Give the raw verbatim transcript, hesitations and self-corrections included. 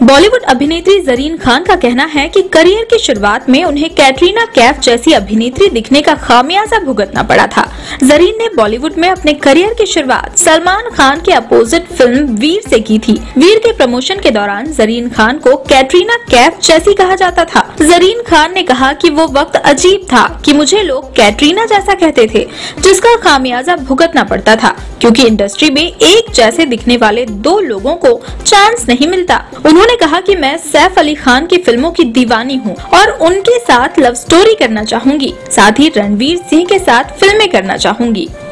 बॉलीवुड अभिनेत्री जरीन खान का कहना है कि करियर की शुरुआत में उन्हें कैटरीना कैफ जैसी अभिनेत्री दिखने का खामियाजा भुगतना पड़ा था। जरीन ने बॉलीवुड में अपने करियर की शुरुआत सलमान खान के अपोजिट फिल्म वीर से की थी। वीर के प्रमोशन के दौरान जरीन खान को कैटरीना कैफ जैसी कहा जाता था। जरीन खान ने कहा कि वो वक्त अजीब था कि मुझे लोग कैटरीना जैसा कहते थे, जिसका खामियाजा भुगतना पड़ता था, क्योंकि इंडस्ट्री में एक जैसे दिखने वाले दो लोगों को चांस नहीं मिलता। उन्होंने कहा कि मैं सैफ अली खान की फिल्मों की दीवानी हूँ और उनके साथ लव स्टोरी करना चाहूंगी, साथ ही रणवीर सिंह के साथ फिल्में करना चाहूंगी।